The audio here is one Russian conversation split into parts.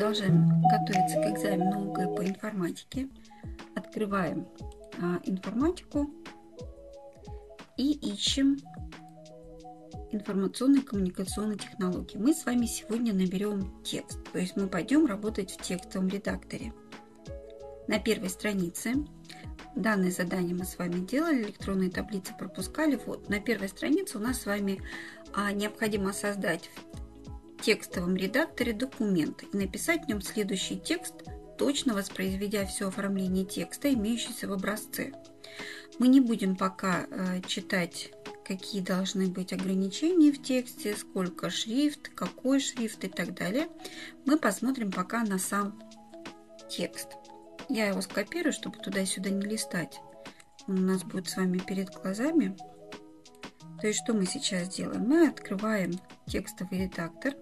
продолжаем готовиться к экзамену ОГЭ по информатике. Открываем информатику и ищем информационные и коммуникационные технологии. Мы с вами сегодня наберем текст, то есть мы пойдем работать в текстовом редакторе. На первой странице данное задание мы с вами делали, электронные таблицы пропускали. Вот на первой странице у нас с вами необходимо создать в текстовом редакторе документ и написать в нем следующий текст, точно воспроизведя все оформление текста, имеющееся в образце. Мы не будем пока читать, какие должны быть ограничения в тексте, сколько шрифт, какой шрифт и так далее. Мы посмотрим пока на сам текст. Я его скопирую, чтобы туда-сюда не листать. Он у нас будет с вами перед глазами. То есть, что мы сейчас делаем? Мы открываем текстовый редактор.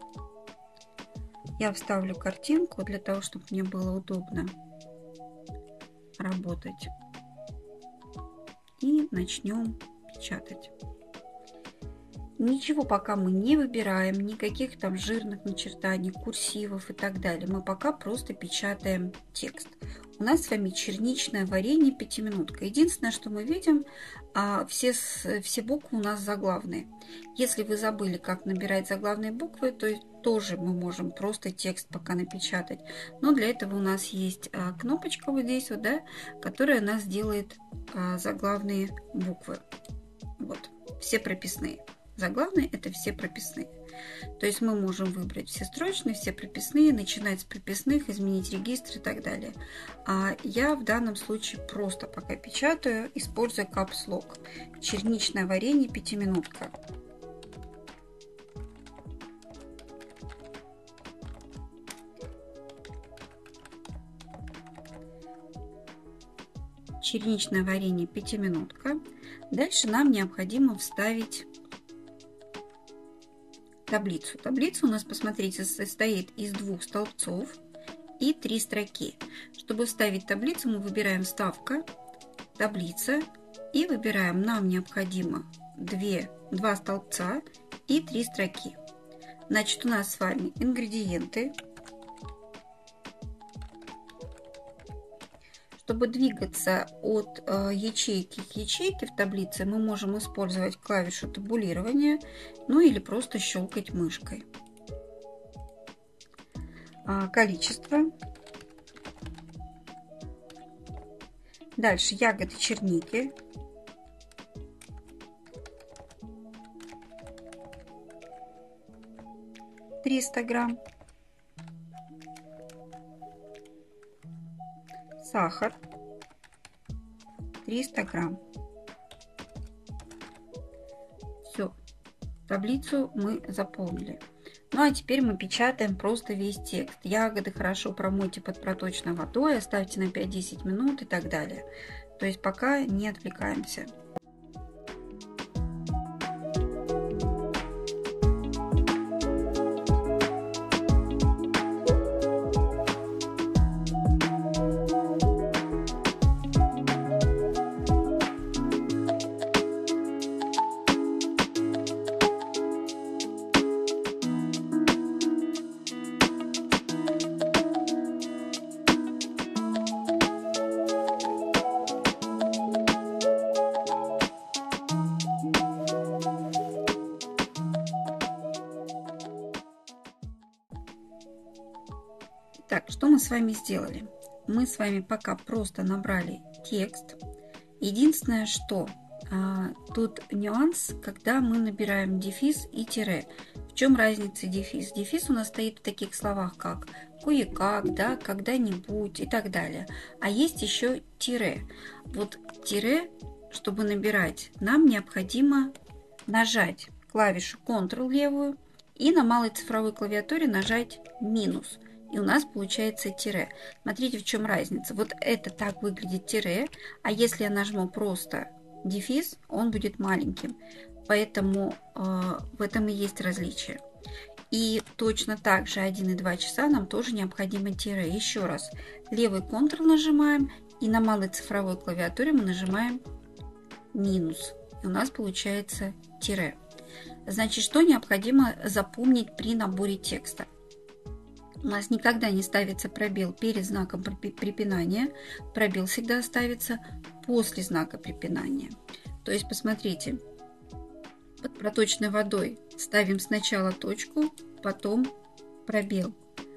Я вставлю картинку для того, чтобы мне было удобно работать. И начнем печатать. Ничего пока мы не выбираем, никаких там жирных начертаний, курсивов и так далее. Мы пока просто печатаем текст. У нас с вами черничное варенье 5-минутка. Единственное, что мы видим, все буквы у нас заглавные. Если вы забыли, как набирать заглавные буквы, то тоже мы можем просто текст пока напечатать. Но для этого у нас есть кнопочка вот здесь, вот, да, которая у нас делает заглавные буквы. Вот, все прописные. Заглавные – это все прописные. То есть мы можем выбрать все строчные, все прописные, начинать с прописных, изменить регистр и так далее. А я в данном случае просто пока печатаю, используя Caps Lock. Черничное варенье 5-минутка. Черничное варенье 5-минутка. Дальше нам необходимо вставить таблицу. Таблица у нас, посмотрите, состоит из 2 столбцов и 3 строки. Чтобы вставить таблицу, мы выбираем «Вставка», «Таблица» и выбираем, нам необходимо 2 столбца и 3 строки. Значит, у нас с вами ингредиенты. Чтобы двигаться от ячейки к ячейке в таблице, мы можем использовать клавишу табулирования, ну или просто щелкать мышкой. Количество. Дальше ягоды черники. — 300 грамм. Сахар 300 грамм. Все, таблицу мы заполнили. Ну а теперь мы печатаем просто весь текст. Ягоды хорошо промойте под проточной водой, оставьте на 5-10 минут и так далее. То есть пока не отвлекаемся. Так, что мы с вами сделали? Мы с вами пока просто набрали текст. Единственное, что тут нюанс, когда мы набираем дефис и тире. В чем разница дефис? Дефис у нас стоит в таких словах, как кое-как, да, когда-нибудь и так далее. А есть еще тире. Вот тире, чтобы набирать, нам необходимо нажать клавишу Ctrl левую и на малой цифровой клавиатуре нажать минус. И у нас получается тире. Смотрите, в чем разница. Вот это так выглядит тире, а если я нажму просто дефис, он будет маленьким. Поэтому в этом и есть различие. И точно так же 1 и 2 часа нам тоже необходимо тире. Еще раз. Левый Ctrl нажимаем, и на малой цифровой клавиатуре мы нажимаем минус. И у нас получается тире. Значит, что необходимо запомнить при наборе текста? У нас никогда не ставится пробел перед знаком препинания. Пробел всегда ставится после знака препинания. То есть, посмотрите, под проточной водой ставим сначала точку, потом пробел.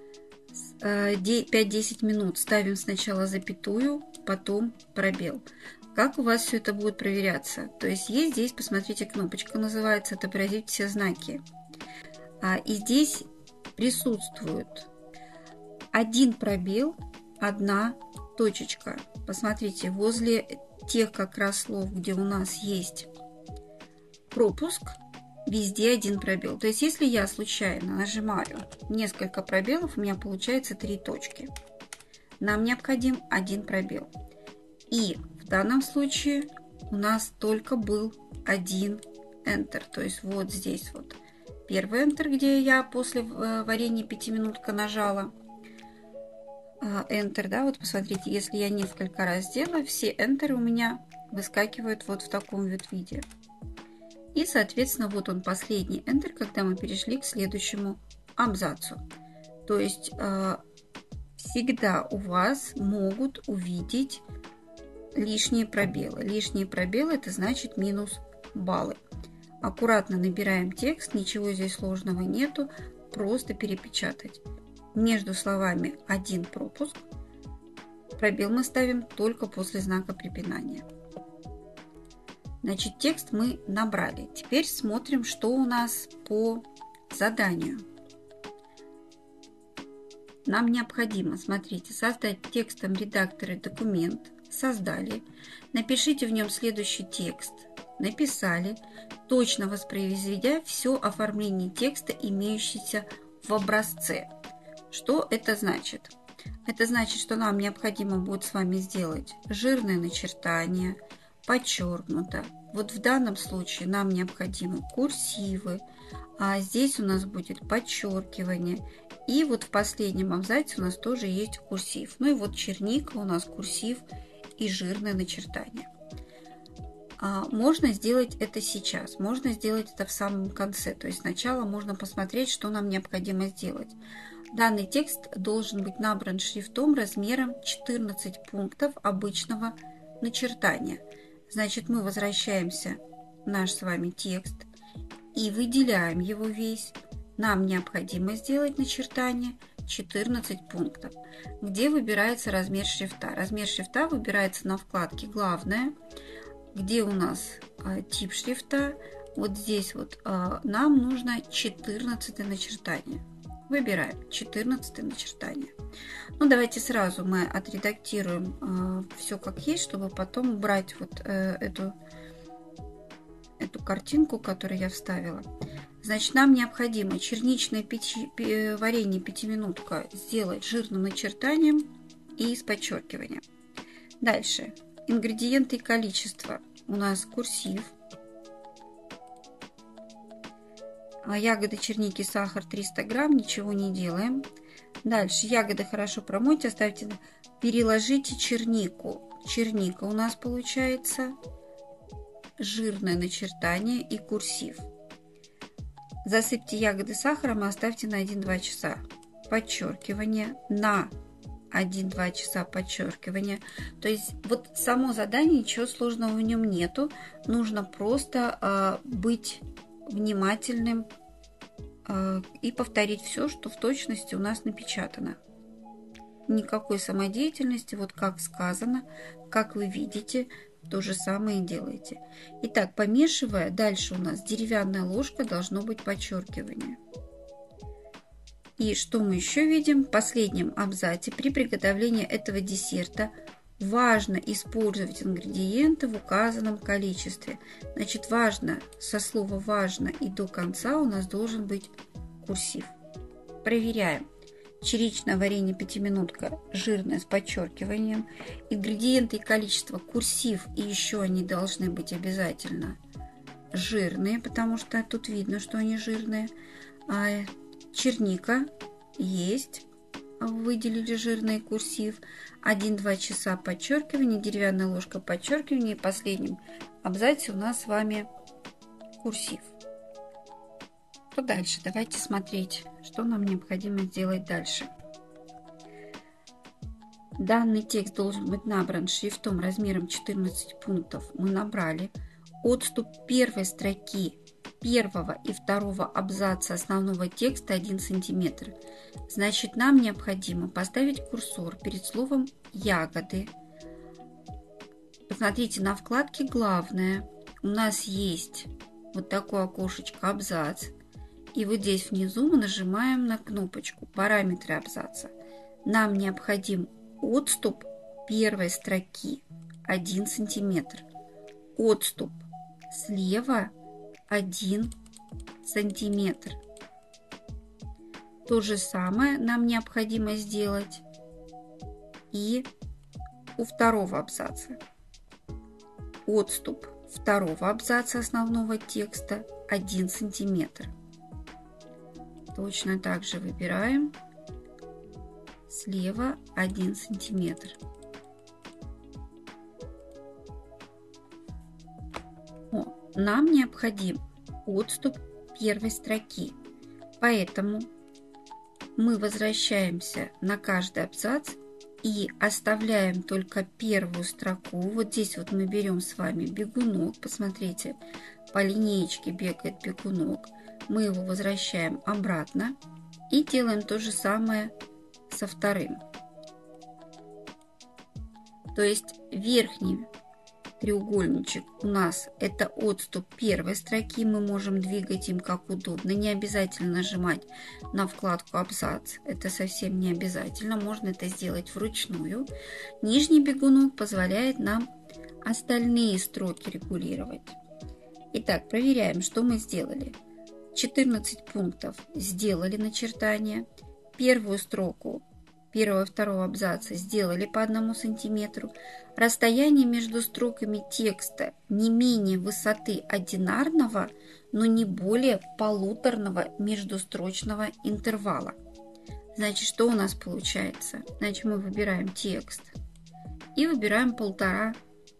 5-10 минут ставим сначала запятую, потом пробел. Как у вас все это будет проверяться? То есть есть здесь, посмотрите, кнопочка называется «Отобразить все знаки». И здесь присутствует один пробел, одна точечка. Посмотрите, возле тех как раз слов, где у нас есть пропуск, везде один пробел. То есть если я случайно нажимаю несколько пробелов, у меня получается 3 точки. Нам необходим один пробел. И в данном случае у нас только был один Enter. То есть вот здесь вот первый Enter, где я после варенья 5-минутка нажала Enter. Да, вот посмотрите, если я несколько раз сделаю, все Enter у меня выскакивают вот в таком вот виде. И, соответственно, вот он последний Enter, когда мы перешли к следующему абзацу. То есть всегда у вас могут увидеть лишние пробелы. Лишние пробелы – это значит минус баллы. Аккуратно набираем текст, ничего здесь сложного нету, просто перепечатать. Между словами один пропуск, пробел мы ставим только после знака препинания. Значит, текст мы набрали. Теперь смотрим, что у нас по заданию. Нам необходимо, смотрите, создать в текстовом редакторе документ. Создали. Напишите в нем следующий текст. Написали, точно воспроизведя все оформление текста, имеющееся в образце. Что это значит? Это значит, что нам необходимо будет с вами сделать жирное начертание, подчеркнуто. Вот в данном случае нам необходимы курсивы, а здесь у нас будет подчеркивание. И вот в последнем абзаце у нас тоже есть курсив. Ну и вот черника у нас курсив и жирное начертание. Можно сделать это сейчас, можно сделать это в самом конце. То есть сначала можно посмотреть, что нам необходимо сделать. Данный текст должен быть набран шрифтом размером 14 пунктов обычного начертания. Значит, мы возвращаемся в наш с вами текст и выделяем его весь. Нам необходимо сделать начертание 14 пунктов. Где выбирается размер шрифта? Размер шрифта выбирается на вкладке «Главное», где у нас тип шрифта. Вот здесь вот нам нужно 14 начертание. Выбираем 14 начертание. Ну, давайте сразу мы отредактируем все как есть, чтобы потом убрать вот эту картинку, которую я вставила. Значит, нам необходимо черничное варенье 5-минутка сделать жирным начертанием и с подчеркиванием. Дальше. Ингредиенты и количество. У нас курсив. Ягоды, черники, сахар 300 грамм. Ничего не делаем. Дальше. Ягоды хорошо промойте. Оставьте. Переложите чернику. Черника у нас получается жирное начертание и курсив. Засыпьте ягоды сахаром и оставьте на 1-2 часа. Подчеркивание на 1-2 часа подчеркивания. То есть вот само задание, ничего сложного в нем нету. Нужно просто быть внимательным и повторить все, что в точности у нас напечатано. Никакой самодеятельности, вот как сказано, как вы видите, то же самое и делаете. Итак, помешивая, дальше у нас деревянная ложка, должно быть подчеркивание. И что мы еще видим? В последнем абзаце при приготовлении этого десерта важно использовать ингредиенты в указанном количестве. Значит, важно, со слова «важно» и до конца у нас должен быть курсив. Проверяем. Черничное варенье 5-минутка, жирное с подчеркиванием. Ингредиенты и количество курсив, и еще они должны быть обязательно жирные, потому что тут видно, что они жирные. Черника есть, выделили жирный курсив. 1-2 часа подчеркивание, деревянная ложка подчеркивания. И в последнем абзаце у нас с вами курсив. Что дальше? Давайте смотреть, что нам необходимо сделать дальше. Данный текст должен быть набран шрифтом размером 14 пунктов. Мы набрали. Отступ первой строки первого и второго абзаца основного текста 1 см. Значит, нам необходимо поставить курсор перед словом «ягоды». Посмотрите, на вкладке «Главное» у нас есть вот такое окошечко «Абзац». И вот здесь внизу мы нажимаем на кнопочку «Параметры абзаца». Нам необходим отступ первой строки 1 см. Отступ слева 1 сантиметр. То же самое нам необходимо сделать и у второго абзаца. Отступ второго абзаца основного текста 1 сантиметр. Точно так же выбираем слева 1 сантиметр. Нам необходим отступ первой строки, поэтому мы возвращаемся на каждый абзац и оставляем только первую строку. Вот здесь вот мы берем с вами бегунок, посмотрите, по линеечке бегает бегунок, мы его возвращаем обратно и делаем то же самое со вторым. То есть верхний треугольничек у нас это отступ первой строки, мы можем двигать им как удобно, не обязательно нажимать на вкладку абзац, это совсем не обязательно, можно это сделать вручную. Нижний бегунок позволяет нам остальные строки регулировать. Итак, проверяем, что мы сделали. 14 пунктов сделали начертание, первую строку первого и второго абзаца сделали по 1 сантиметру. Расстояние между строками текста не менее высоты одинарного, но не более полуторного междустрочного интервала. Значит, что у нас получается? Значит, мы выбираем текст и выбираем 1,5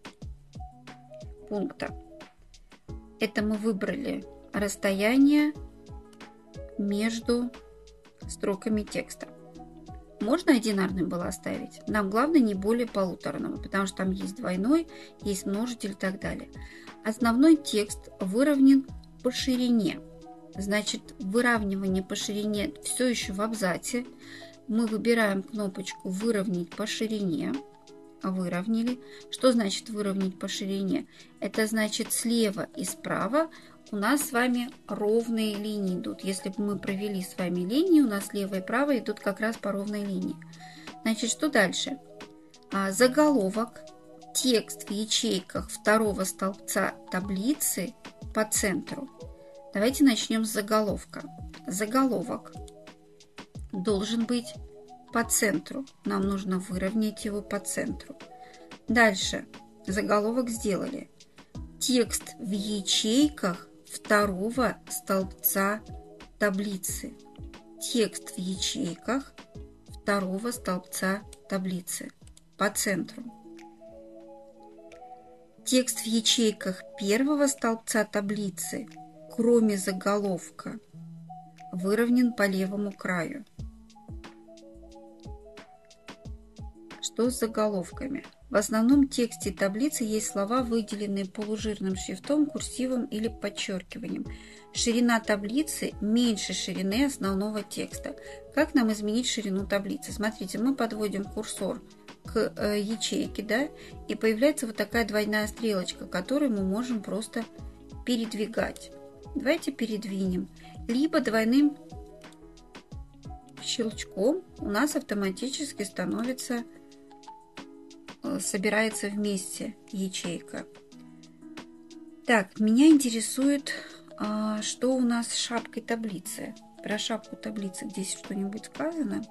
пункта. Это мы выбрали расстояние между строками текста. Можно одинарным было оставить. Нам главное не более полуторного, потому что там есть двойной, есть множитель и так далее. Основной текст выровнен по ширине. Значит, выравнивание по ширине все еще в абзаце. Мы выбираем кнопочку «Выровнять по ширине». Выровняли. Что значит выровнять по ширине? Это значит слева и справа у нас с вами ровные линии идут. Если бы мы провели с вами линии, у нас слева и право идут как раз по ровной линии. Значит, что дальше? Заголовок, текст в ячейках второго столбца таблицы по центру. Давайте начнем с заголовка. Заголовок должен быть по центру. Нам нужно выровнять его по центру. Дальше. Заголовок сделали. Текст в ячейках второго столбца таблицы. Текст в ячейках второго столбца таблицы по центру. Текст в ячейках первого столбца таблицы, кроме заголовка, выровнен по левому краю. Что с заголовками? В основном тексте таблицы есть слова, выделенные полужирным шрифтом, курсивом или подчеркиванием. Ширина таблицы меньше ширины основного текста. Как нам изменить ширину таблицы? Смотрите, мы подводим курсор к ячейке, да, и появляется вот такая двойная стрелочка, которую мы можем просто передвигать. Давайте передвинем. Либо двойным щелчком у нас автоматически собирается вместе ячейка. Так, меня интересует, что у нас с шапкой таблицы. Про шапку таблицы здесь что-нибудь сказано?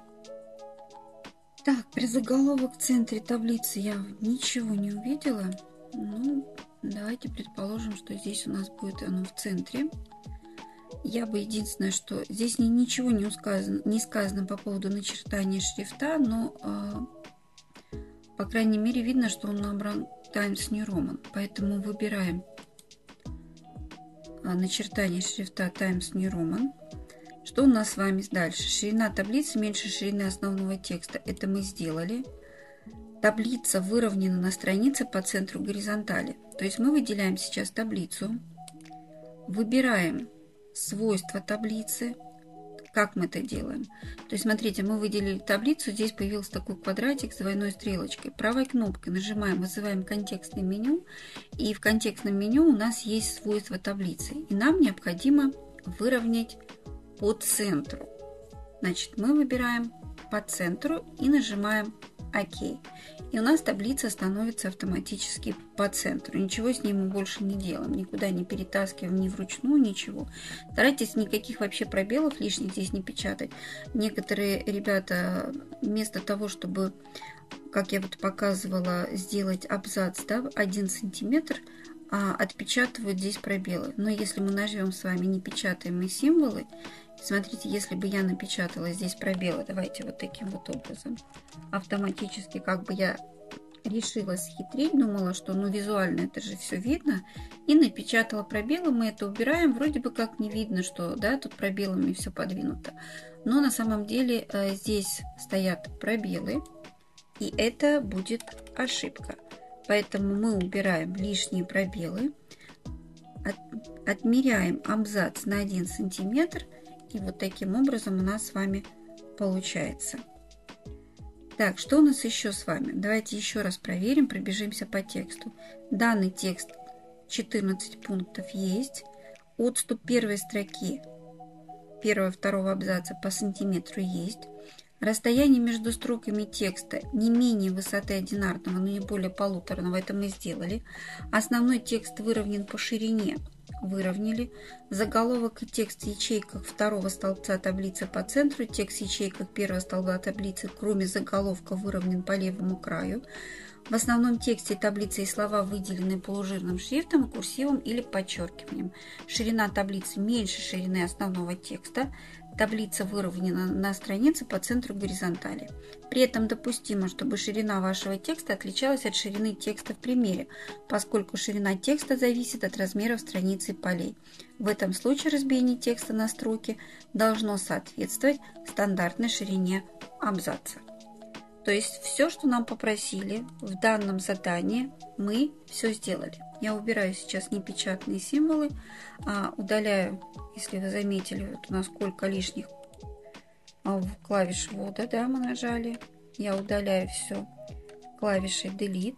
Так, при заголовок в центре таблицы я ничего не увидела. Ну, давайте предположим, что здесь у нас будет оно в центре. Я бы единственное, что здесь ничего не сказано по поводу начертания шрифта, но по крайней мере видно, что он набран Times New Roman. Поэтому выбираем начертание шрифта Times New Roman. Что у нас с вами дальше? Ширина таблицы меньше ширины основного текста. Это мы сделали. Таблица выровнена на странице по центру горизонтали. То есть мы выделяем сейчас таблицу, выбираем свойства таблицы. Как мы это делаем? То есть, смотрите, мы выделили таблицу, здесь появился такой квадратик с двойной стрелочкой. Правой кнопкой нажимаем, вызываем контекстное меню, и в контекстном меню у нас есть свойства таблицы. И нам необходимо выровнять по центру. Значит, мы выбираем по центру и нажимаем ОК. И у нас таблица становится автоматически по центру. Ничего с ней мы больше не делаем. Никуда не перетаскиваем, ни вручную, ничего. Старайтесь никаких вообще пробелов лишних здесь не печатать. Некоторые ребята вместо того, чтобы, как я вот показывала, сделать абзац, да, 1 сантиметр, отпечатывают здесь пробелы. Но если мы нажмем с вами непечатаемые символы, смотрите, если бы я напечатала здесь пробелы, давайте вот таким вот образом, автоматически как бы я решила схитрить, думала, что ну визуально это же все видно, и напечатала пробелы, мы это убираем, вроде бы как не видно, что да, тут пробелами все подвинуто, но на самом деле здесь стоят пробелы, и это будет ошибка. Поэтому мы убираем лишние пробелы, отмеряем абзац на 1 сантиметр, и вот таким образом у нас с вами получается. Так, что у нас еще с вами? Давайте еще раз проверим, пробежимся по тексту. Данный текст 14 пунктов есть. Отступ первой строки, первого-второго абзаца по сантиметру есть. Расстояние между строками текста не менее высоты одинарного, но не более полуторного. Это мы сделали. Основной текст выровнен по ширине. Выровняли. Заголовок и текст в ячейках второго столбца таблицы по центру. Текст в ячейках первого столба таблицы, кроме заголовка, выровнен по левому краю. В основном тексте таблицы и слова выделены полужирным шрифтом, курсивом или подчеркиванием. Ширина таблицы меньше ширины основного текста. Таблица выровнена на странице по центру горизонтали. При этом допустимо, чтобы ширина вашего текста отличалась от ширины текста в примере, поскольку ширина текста зависит от размеров страницы и полей. В этом случае разбиение текста на строки должно соответствовать стандартной ширине абзаца. То есть все, что нам попросили в данном задании, мы все сделали. Я убираю сейчас непечатные символы, удаляю, если вы заметили, вот у нас сколько лишних клавиш ввода, да, мы нажали. Я удаляю все клавишей Delete.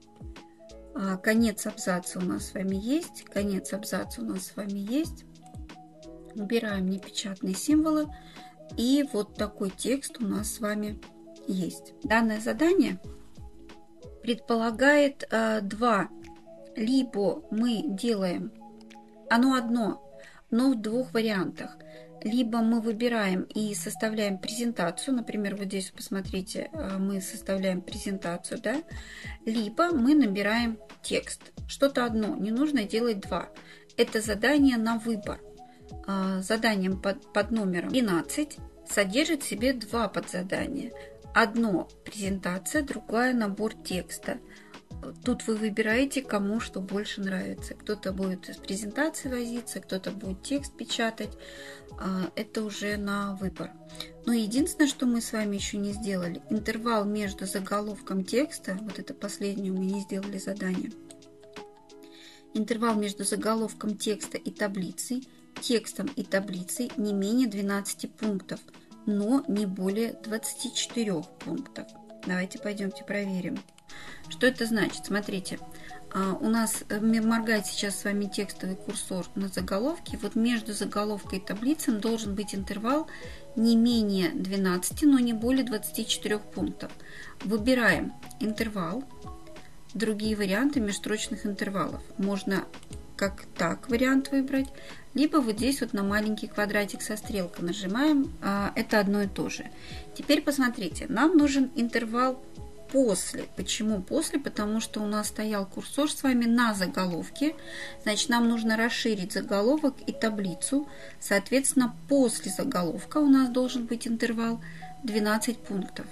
Конец абзаца у нас с вами есть. Конец абзаца у нас с вами есть. Убираем непечатные символы. И вот такой текст у нас с вами есть. Данное задание предполагает два. Либо мы делаем, оно одно, но в двух вариантах. Либо мы выбираем и составляем презентацию, например, вот здесь, посмотрите, мы составляем презентацию, да? Либо мы набираем текст. Что-то одно, не нужно делать два. Это задание на выбор. Задание под номером 13 содержит в себе два подзадания. Одно презентация, другое набор текста. Тут вы выбираете, кому что больше нравится. Кто-то будет с презентацией возиться, кто-то будет текст печатать. Это уже на выбор. Но единственное, что мы с вами еще не сделали, интервал между заголовком текста, вот это последнее мы не сделали задание, интервал между заголовком текста и таблицей, текстом и таблицей не менее 12 пунктов, но не более 24 пунктов. Давайте пойдемте проверим. Что это значит? Смотрите, у нас моргает сейчас с вами текстовый курсор на заголовке. Вот между заголовкой и таблицей должен быть интервал не менее 12, но не более 24 пунктов. Выбираем интервал. Другие варианты межстрочных интервалов. Можно как так вариант выбрать, либо вот здесь вот на маленький квадратик со стрелкой нажимаем. Это одно и то же. Теперь посмотрите, нам нужен интервал после. Почему после? Потому что у нас стоял курсор с вами на заголовке. Значит, нам нужно расширить заголовок и таблицу. Соответственно, после заголовка у нас должен быть интервал 12 пунктов.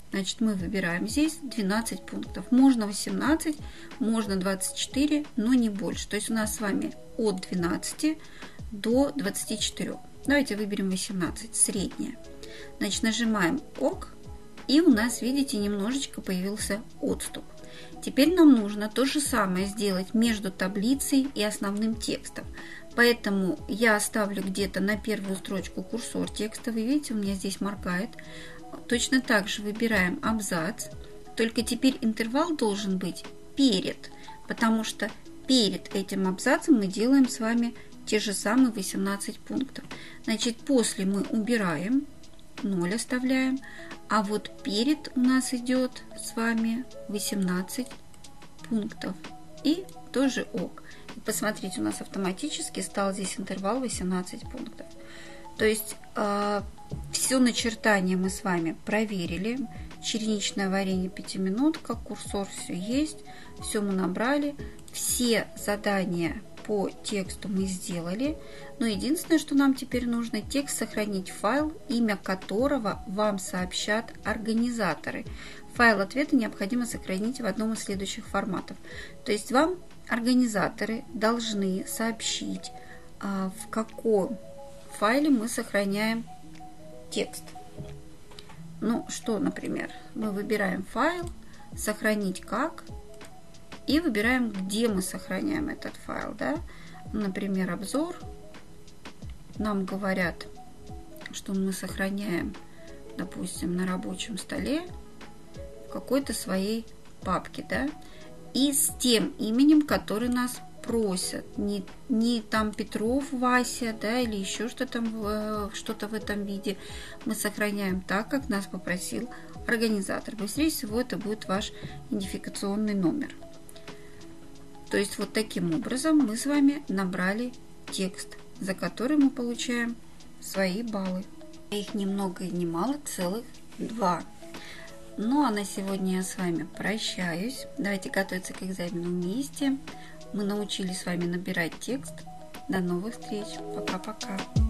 Значит, мы выбираем здесь 12 пунктов. Можно 18, можно 24, но не больше. То есть у нас с вами от 12 до 24. Давайте выберем 18, среднее. Значит, нажимаем ОК, и у нас, видите, немножечко появился отступ. Теперь нам нужно то же самое сделать между таблицей и основным текстом. Поэтому я оставлю где-то на первую строчку курсор текста. Вы видите, у меня здесь моргает. Точно так же выбираем абзац. Только теперь интервал должен быть перед, потому что перед этим абзацем мы делаем с вами те же самые 18 пунктов. Значит, после мы убираем, 0 оставляем, а вот перед у нас идет с вами 18 пунктов. И тоже ок. И посмотрите, у нас автоматически стал здесь интервал 18 пунктов. То есть все начертание мы с вами проверили. Черничное варенье 5-минутка, курсор все есть, все мы набрали. Все задания по тексту мы сделали. Но единственное, что нам теперь нужно, текст сохранить в файл, имя которого вам сообщат организаторы. Файл ответа необходимо сохранить в одном из следующих форматов. То есть вам организаторы должны сообщить, в каком файле мы сохраняем текст. Ну, что, например, мы выбираем файл, сохранить как, и выбираем, где мы сохраняем этот файл. Да? Например, обзор. Нам говорят, что мы сохраняем, допустим, на рабочем столе в какой-то своей папке. Да? И с тем именем, который нас просят. Не там Петров Вася, да, или еще что-то в этом виде. Мы сохраняем так, как нас попросил организатор. Быстрее всего это будет ваш идентификационный номер. То есть вот таким образом мы с вами набрали текст, за который мы получаем свои баллы. Их ни много и ни мало, целых 2. Ну а на сегодня я с вами прощаюсь. Давайте готовиться к экзамену вместе. Мы научились с вами набирать текст. До новых встреч. Пока-пока.